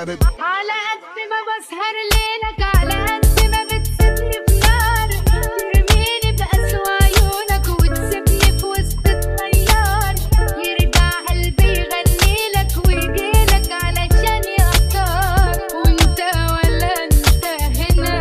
got it. على قد ما بسهر ليلك على قد ما بتسيبني في نار ترميني بأسوأ عيونك وتسيبني في وسط الطيار يرجع قلبي يغنيلك ويجيلك علشان يختار وانت ولا انت هنا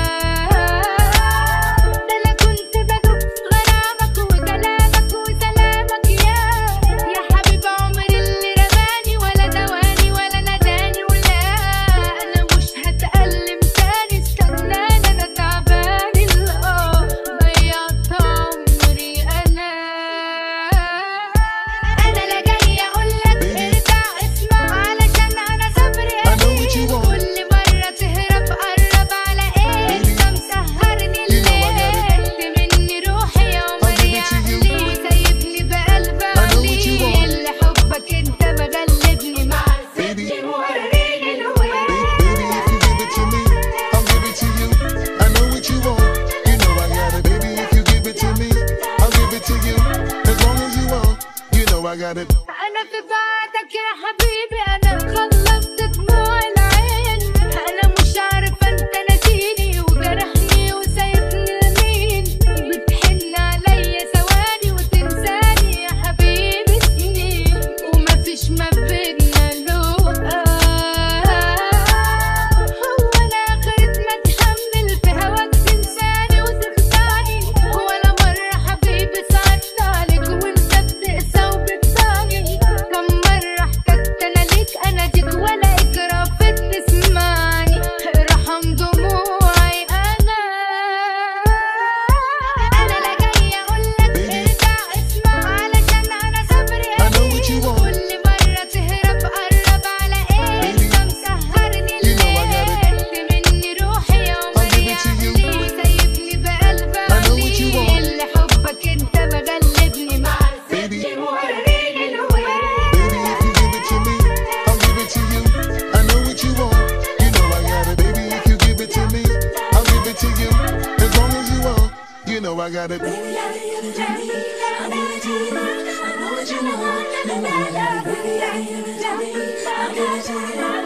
ده انا كنت بدوب في غرامك وكلامك وسلامك يا حبيب عمري اللي رماني ولا دواني ولا نداني ولا انا مش هتألم تاني استناني انا تعباني ضيعت عمري انا لا جاي اقولك ارجع اسمع علشان انا صبري قليل كل مرة تهرب قرب على ايه انت مسهرني الليل مني روحي يا عمري يا عقلي وسايبني بقلب علي اللي حبك انت مغلبني مع الزبد موريني الويل. Baby, if you give it to me, I'll give it to you. As long as you want, you know I got it. أنا في بعدك يا حبيبي أنا خلصت دموع العين أنا مش عارفة أنت ناسيني وجرحني وسايبني لمين بتحن عليا ثواني وتنساني يا حبيبي سنين ومفيش ما بينا لقا هو أنا آخرة ما أتحمل في هواك تنساني وتخدعني ولا مرة حبيبي صعدت عليك وأنت بتقسى وبتضايق كم مرة احتجت أنا ليك أناديك ولا إكرافة تسمعني ارحم دموعي أنا لا جاي أقولك ارجع اسمع علشان أنا صبري قليل كل مرة تهرب قرب على إيه أنت مسهرني الليل مني روحي يا عمري يا عقلي وسايبني بقلب علي اللي حبك أنت مغلبني مع الزبد موريني الويل. Baby, if you give it to me, I'll give it to you. I know what you want, you know I got it. Baby, if you give it to me, I'll give it to you. As long as you want, you know I got it. Baby, I hear the journey. I know what you want. I know what you want. Baby, I hear the journey. I give it to you.